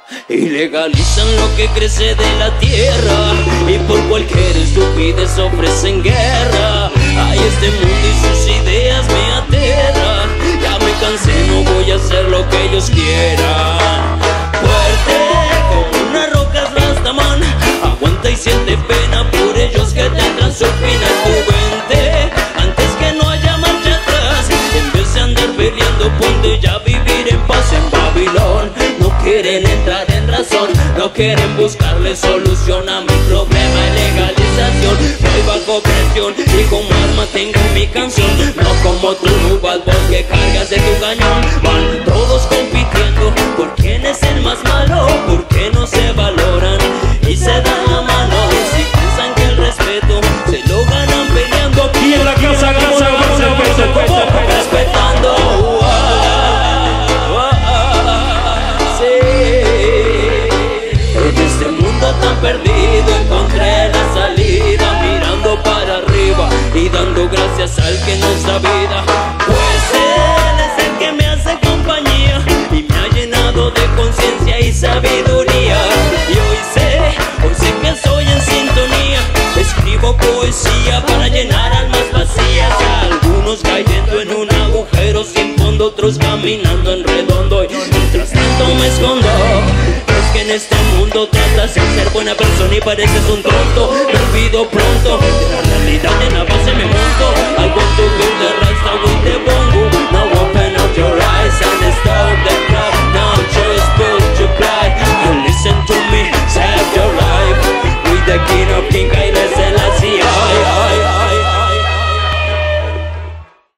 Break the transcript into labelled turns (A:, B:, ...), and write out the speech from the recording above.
A: y legalizan lo que crece de la tierra, y por cualquier estupidez ofrecen guerra. Ay, este mundo y sus ideas me aterran. Ya me cansé, no voy a hacer lo que ellos quieran. Fuerte como una roca es Rastaman, aguanta y siente pena por ellos que tendrán su final. Tu vente antes que no haya marcha atrás, en vez de andar peleando ponte ya a vivir en paz. En Babilón no quieren entrar en razón, no quieren buscarle solución a mi problema de legalización. Voy bajo presión y como arma tengo mi canción, no como tú, Bad Boy, que cargas de tu cañón. Van todos compitiendo por quién es el más malo, porque no se valoran y se dan la mano. Y si piensan que el respeto se lo ganan peleando, aquí en la casa respetando. Tan perdido encontré la salida, mirando para arriba y dando gracias al que nos da vida, pues Él es el que me hace compañía y me ha llenado de conciencia y sabiduría. Y hoy sé que soy en sintonía, escribo poesía para llenar almas vacías, algunos cayendo en un agujero sin fondo, otros caminando en redondo, y mientras tanto me escondo. Que en este mundo tratas de ser buena persona y pareces un tonto. Me olvido pronto de la realidad, en la base me monto. Algo en tu que te resta,